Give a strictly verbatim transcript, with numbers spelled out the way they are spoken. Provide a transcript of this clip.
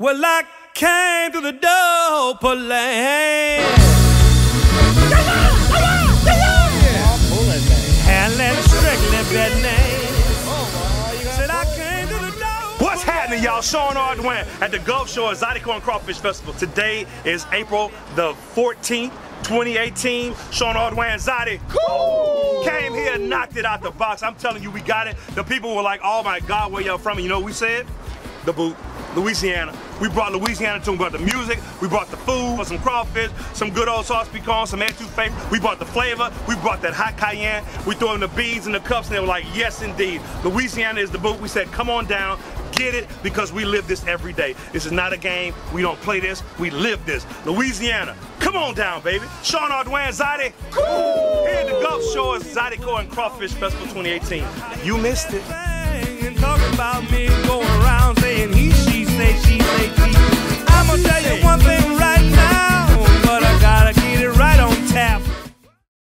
Well, I came to the dope lane. And let's strictly bet name. Said I came to the dope. What's happening, y'all? Sean Ardoin at the Gulf Shore Zydeco and Crawfish Festival. Today is April the fourteenth, twenty eighteen. Sean Ardoin Zyde cool. Came here and knocked it out the box. I'm telling you, we got it. The people were like, oh my God, where y'all from? And you know what we said? The boot. Louisiana. We brought Louisiana to them. We brought the music, we brought the food, some crawfish, some good old sauce pecan, some etouffee. We brought the flavor, we brought that hot cayenne. We threw in the beads and the cups and they were like, yes indeed. Louisiana is the boot. We said, come on down, get it, because we live this every day. This is not a game. We don't play this, we live this. Louisiana, come on down, baby. Sean Ardoin Zyde cool. Here at the Gulf Shores Zydeco and Crawfish Festival twenty eighteen. You missed it. Talk about me.